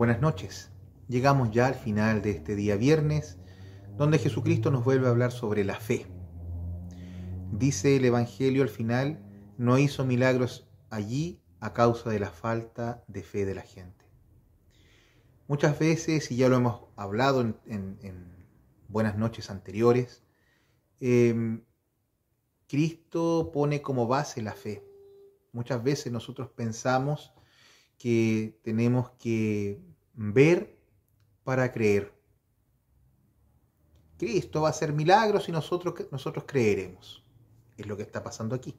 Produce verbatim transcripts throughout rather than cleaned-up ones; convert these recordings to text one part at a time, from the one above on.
Buenas noches. Llegamos ya al final de este día viernes, donde Jesucristo nos vuelve a hablar sobre la fe. Dice el Evangelio al final, no hizo milagros allí a causa de la falta de fe de la gente. Muchas veces, y ya lo hemos hablado en, en, en buenas noches anteriores, eh, Cristo pone como base la fe. Muchas veces nosotros pensamos que tenemos que ver para creer. Cristo va a hacer milagros y nosotros, nosotros creeremos. Es lo que está pasando aquí.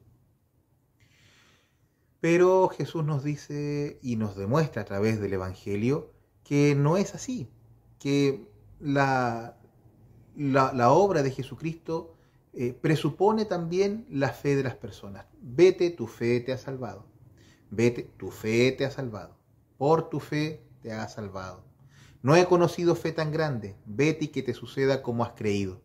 Pero Jesús nos dice y nos demuestra a través del Evangelio que no es así, que la, la, la obra de Jesucristo eh, presupone también la fe de las personas. Vete, tu fe te ha salvado. Vete, tu fe te ha salvado. Por tu fe te ha salvado. No he conocido fe tan grande. Vete y que te suceda como has creído.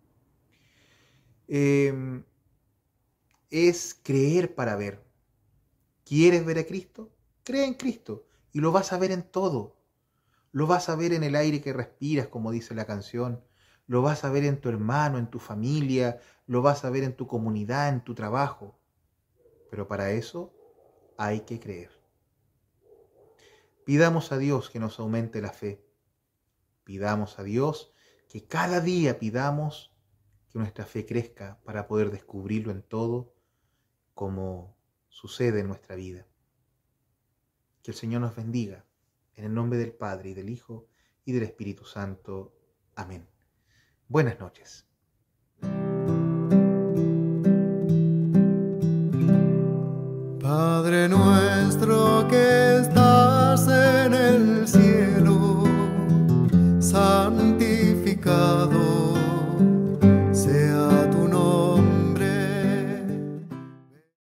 Eh, es creer para ver. ¿Quieres ver a Cristo? Cree en Cristo y lo vas a ver en todo. Lo vas a ver en el aire que respiras, como dice la canción. Lo vas a ver en tu hermano, en tu familia. Lo vas a ver en tu comunidad, en tu trabajo. Pero para eso hay que creer. Pidamos a Dios que nos aumente la fe. Pidamos a Dios que cada día pidamos que nuestra fe crezca para poder descubrirlo en todo como sucede en nuestra vida. Que el Señor nos bendiga. En el nombre del Padre, y del Hijo, y del Espíritu Santo. Amén. Buenas noches. Padre nuestro que estás en el cielo, santificado